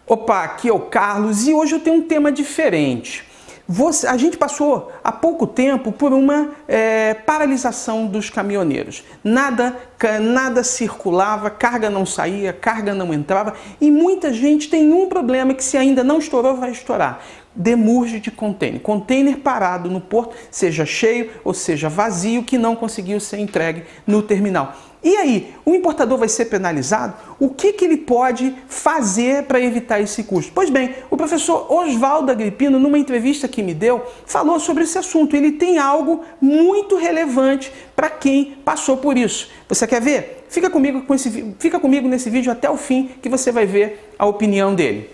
Opa, aqui é o Carlos e hoje eu tenho um tema diferente. A gente passou há pouco tempo por uma paralisação dos caminhoneiros. Nada circulava, carga não saía, carga não entrava e muita gente tem um problema que se ainda não estourou, vai estourar. Demurge de container. Container parado no porto, seja cheio ou seja vazio, que não conseguiu ser entregue no terminal. E aí, o importador vai ser penalizado? O que ele pode fazer para evitar esse custo? Pois bem, o professor Oswaldo Agripino, numa entrevista que me deu, falou sobre esse assunto. Ele tem algo muito relevante para quem passou por isso. Você quer ver? Fica comigo nesse vídeo até o fim, que você vai ver a opinião dele.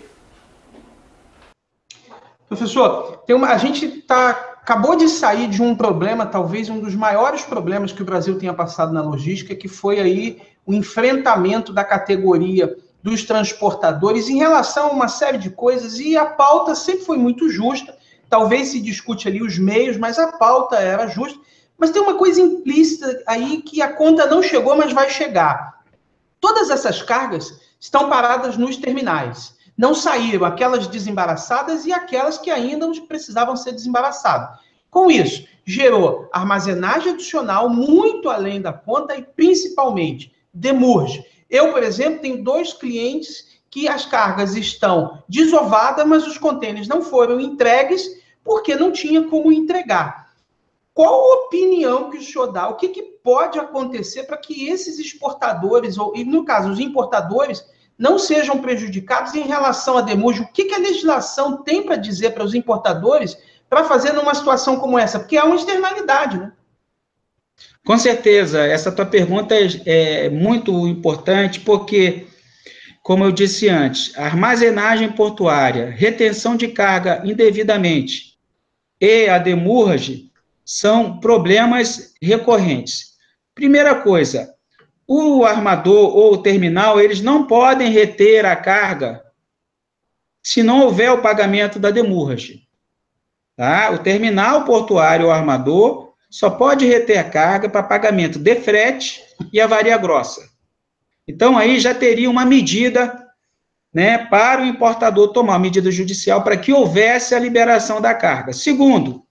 Professor, a gente acabou de sair de um problema, talvez um dos maiores problemas que o Brasil tenha passado na logística, que foi aí o enfrentamento da categoria dos transportadores em relação a uma série de coisas, e a pauta sempre foi muito justa. Talvez se discute ali os meios, mas a pauta era justa. Mas tem uma coisa implícita aí que a conta não chegou, mas vai chegar. Todas essas cargas estão paradas nos terminais. Não saíram aquelas desembaraçadas e aquelas que ainda precisavam ser desembaraçadas. Com isso, gerou armazenagem adicional muito além da conta e, principalmente, demurge. Eu, por exemplo, tenho 2 clientes que as cargas estão desovadas, mas os contêineres não foram entregues porque não tinha como entregar. Qual a opinião que o senhor dá? O que pode acontecer para que esses exportadores, e no caso, os importadores, não sejam prejudicados em relação à demurge? O que a legislação tem para dizer para os importadores para fazer numa situação como essa? Porque é uma externalidade, né? Com certeza, essa tua pergunta é muito importante, porque, como eu disse antes, armazenagem portuária, retenção de carga indevidamente e a demurge são problemas recorrentes. Primeira coisa, o armador ou o terminal, eles não podem reter a carga se não houver o pagamento da demurge. Tá? O terminal portuário ou armador só pode reter a carga para pagamento de frete e avaria grossa. Então, aí já teria uma medida, né, para o importador tomar uma medida judicial para que houvesse a liberação da carga. Segundo,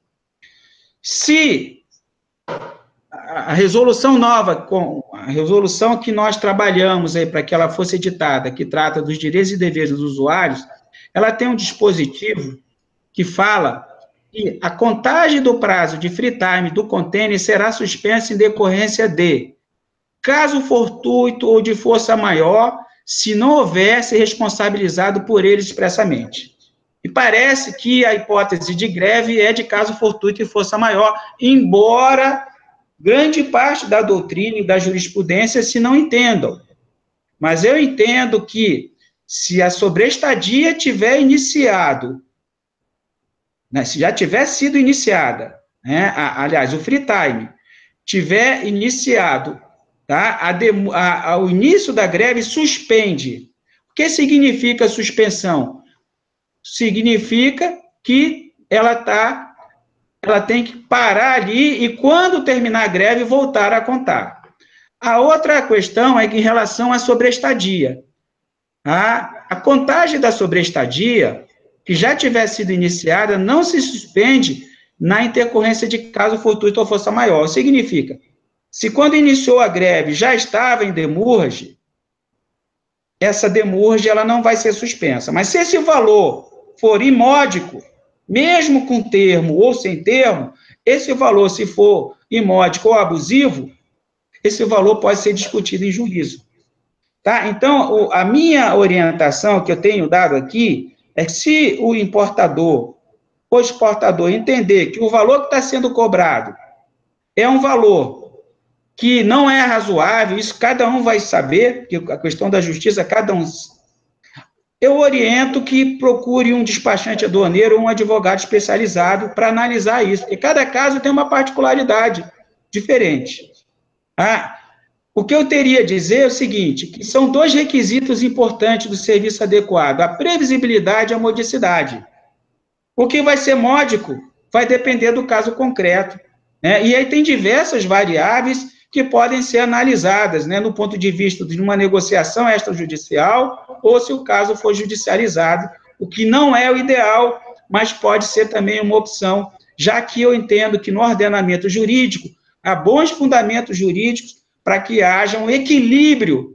se a resolução nova, com a resolução que nós trabalhamos aí para que ela fosse editada, que trata dos direitos e deveres dos usuários, ela tem um dispositivo que fala que a contagem do prazo de free time do container será suspensa em decorrência de caso fortuito ou de força maior, se não houvesse responsabilizado por ele expressamente. E parece que a hipótese de greve é de caso fortuito e força maior, embora grande parte da doutrina e da jurisprudência se não entendam. Mas eu entendo que, se a sobrestadia tiver iniciado, né, se já tiver sido iniciada, né, aliás, o free time tiver iniciado, tá, o início da greve suspende. O que significa suspensão? Significa que ela tem que parar ali e, quando terminar a greve, voltar a contar. A outra questão é que, em relação à sobrestadia. A contagem da sobrestadia, que já tiver sido iniciada, não se suspende na intercorrência de caso fortuito ou força maior. Significa, se quando iniciou a greve já estava em demurge, essa demurge ela não vai ser suspensa. Mas se esse valor for imódico, mesmo com termo ou sem termo, esse valor, se for imódico ou abusivo, esse valor pode ser discutido em juízo. Tá? Então, a minha orientação que eu tenho dado aqui é que, se o importador ou exportador entender que o valor que está sendo cobrado é um valor que não é razoável, isso cada um vai saber, que a questão da justiça, cada um... Eu oriento que procure um despachante aduaneiro ou um advogado especializado para analisar isso, porque cada caso tem uma particularidade diferente. O que eu teria a dizer é o seguinte, que são 2 requisitos importantes do serviço adequado, a previsibilidade e a modicidade. O que vai ser módico vai depender do caso concreto, né? E aí tem diversas variáveis que podem ser analisadas, né, no ponto de vista de uma negociação extrajudicial, ou se o caso for judicializado, o que não é o ideal, mas pode ser também uma opção, já que eu entendo que no ordenamento jurídico há bons fundamentos jurídicos para que haja um equilíbrio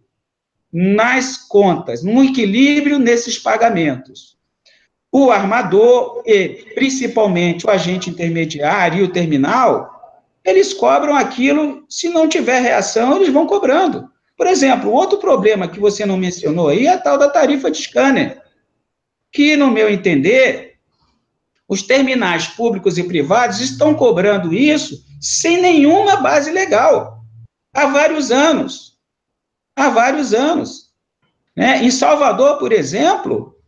nas contas, um equilíbrio nesses pagamentos. O armador, e principalmente o agente intermediário e o terminal, eles cobram aquilo, se não tiver reação, eles vão cobrando. Por exemplo, outro problema que você não mencionou aí é a tal da tarifa de scanner, que, no meu entender, os terminais públicos e privados estão cobrando isso sem nenhuma base legal, há vários anos. Há vários anos. Né? Em Salvador, por exemplo,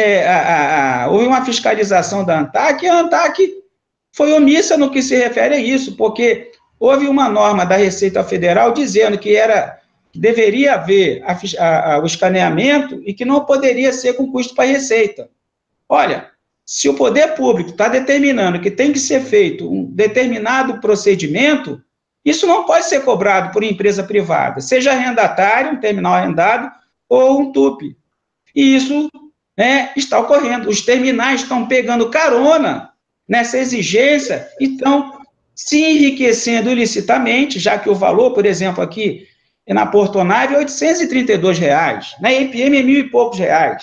houve uma fiscalização da ANTAQ, e a ANTAQ foi omissa no que se refere a isso, porque houve uma norma da Receita Federal dizendo que deveria haver o escaneamento e que não poderia ser com custo para a Receita. Olha, se o poder público está determinando que tem que ser feito um determinado procedimento, isso não pode ser cobrado por empresa privada, seja arrendatário, um terminal arrendado, ou um TUP. E isso, né, está ocorrendo. Os terminais estão pegando carona nessa exigência e estão se enriquecendo ilicitamente, já que o valor, por exemplo, aqui na Portonave é R$ 832, na EPM é R$ 1.000 e poucos.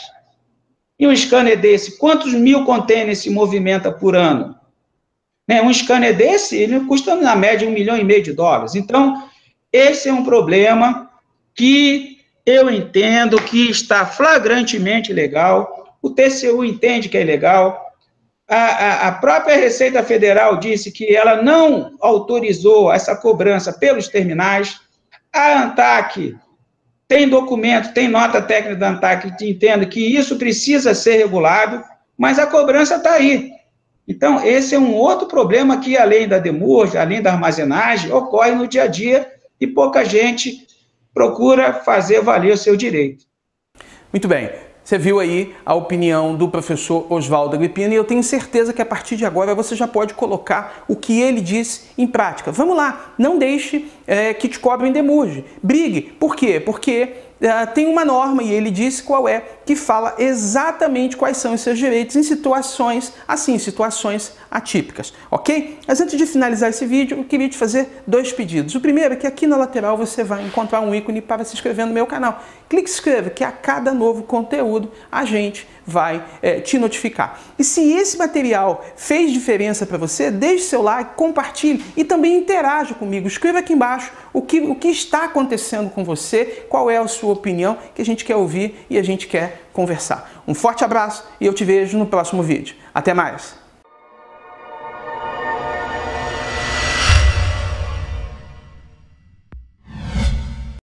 E um scanner desse, quantos mil contêineres se movimenta por ano? Um scanner desse, ele custa, na média, US$1,5 milhão. Então, esse é um problema que eu entendo que está flagrantemente ilegal, o TCU entende que é ilegal, a própria Receita Federal disse que ela não autorizou essa cobrança pelos terminais, a ANTAQ tem documento, tem nota técnica da ANTAQ que entende que isso precisa ser regulado, mas a cobrança está aí. Então, esse é um outro problema que, além da demurge, além da armazenagem, ocorre no dia a dia e pouca gente procura fazer valer o seu direito. Muito bem. Você viu aí a opinião do professor Oswaldo Agrippino e eu tenho certeza que a partir de agora você já pode colocar o que ele disse em prática. Vamos lá, não deixe que te cobrem demurge. Brigue. Por quê? Porque tem uma norma, e ele disse qual é, que fala exatamente quais são os seus direitos em situações assim, situações atípicas, ok? Mas antes de finalizar esse vídeo, eu queria te fazer 2 pedidos. O primeiro é que aqui na lateral você vai encontrar um ícone para se inscrever no meu canal. Clique em se inscreva, que a cada novo conteúdo a gente vai te notificar. E se esse material fez diferença para você, deixe seu like, compartilhe e também interaja comigo. Escreva aqui embaixo o que está acontecendo com você, qual é a sua opinião, que a gente quer ouvir e a gente quer conversar. Um forte abraço e eu te vejo no próximo vídeo. Até mais!